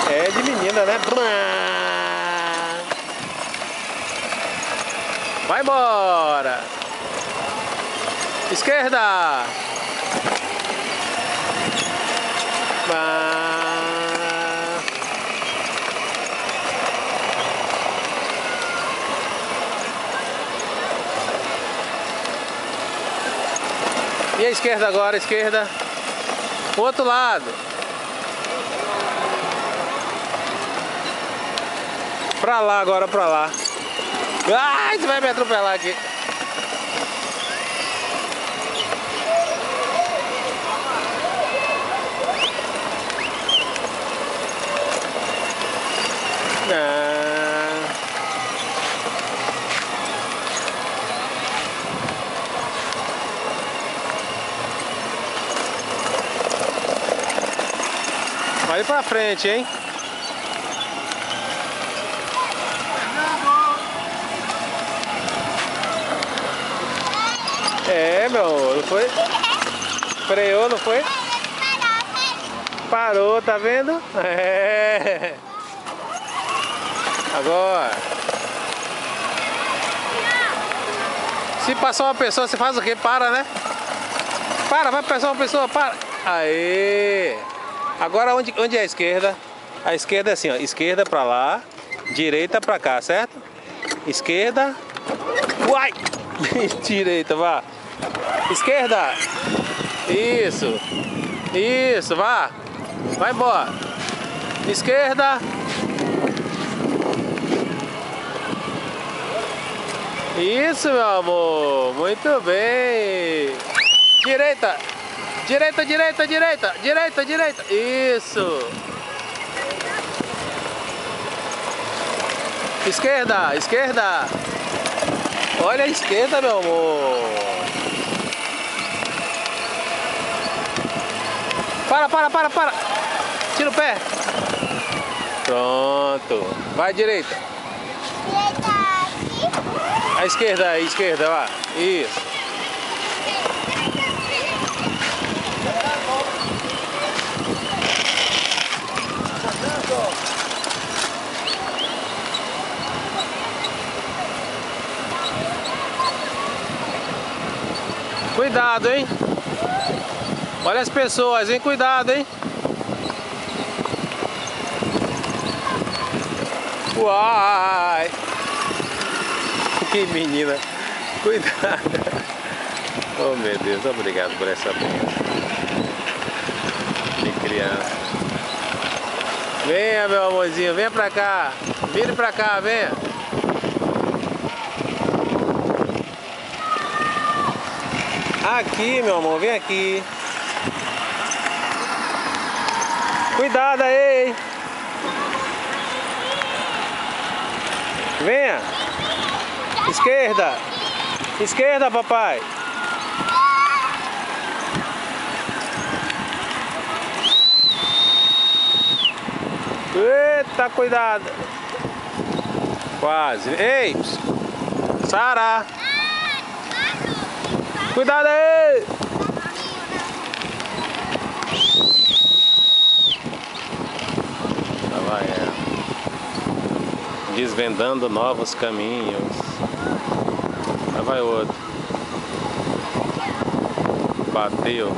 É de menina, né? Vai embora. Esquerda. E a esquerda agora, a esquerda. O outro lado. Pra lá agora, pra lá. Ai, você vai me atropelar aqui. Vai pra frente, hein? É, meu amor, não foi? Freou, não foi? Parou, tá vendo? É. Agora. Se passar uma pessoa, você faz o quê? Para, né? Para, vai passar uma pessoa, para. Aê! Agora onde é a esquerda? A esquerda é assim, ó. Esquerda pra lá, direita pra cá, certo? Esquerda. Uai! Direita, vá. Esquerda. Isso. Isso, vá. Vai embora. Esquerda. Isso, meu amor. Muito bem. Direita. Direita, direita, direita. Direita, direita. Isso. Esquerda, esquerda. Olha a esquerda, meu amor. Para. Tira o pé. Pronto. Vai direita. Direita aqui. A esquerda, vá. Isso. Cuidado, hein? Olha as pessoas, hein? Cuidado, hein? Uai! Que menina! Cuidado! Oh, meu Deus, obrigado por essa bênção. Que criança! Venha, meu amorzinho, venha pra cá! Vire pra cá, venha! Aqui, meu amor, vem aqui. Cuidado aí. Venha. Esquerda. Esquerda, papai. Eita, cuidado. Quase. Ei, Sara. Cuidado aí! Lá vai ela. Desvendando novos caminhos. Lá vai outro. Bateu.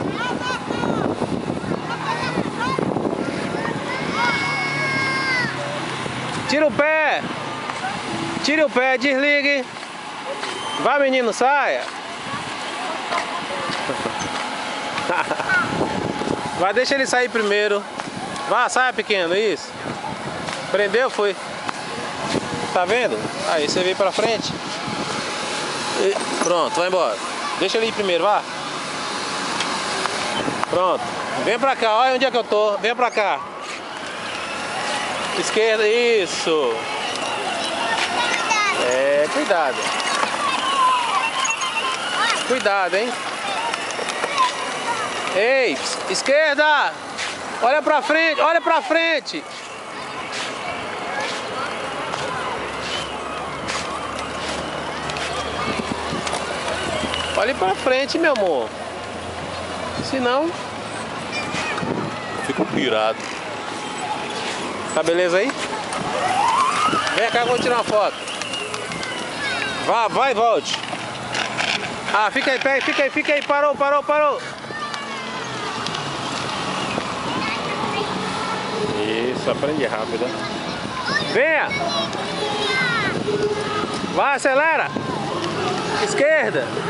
Tira o pé! Tire o pé, desligue! Vai, menino, saia! Vai, deixa ele sair primeiro. Vá, saia, pequeno, isso. Prendeu, foi. Tá vendo? Aí você vem pra frente. E pronto, vai embora. Deixa ele ir primeiro, vá. Pronto. Vem pra cá, olha onde é que eu tô. Vem pra cá. Esquerda, isso. É, cuidado. Cuidado, hein. Ei, esquerda! Olha pra frente, olha pra frente! Olhe pra frente, meu amor. Senão, fico pirado. Tá beleza aí? Vem cá, vou tirar uma foto. Vai e volte. Ah, fica aí, pega, fica aí, parou. Isso, aprende rápido. Venha! Vai, acelera! Esquerda!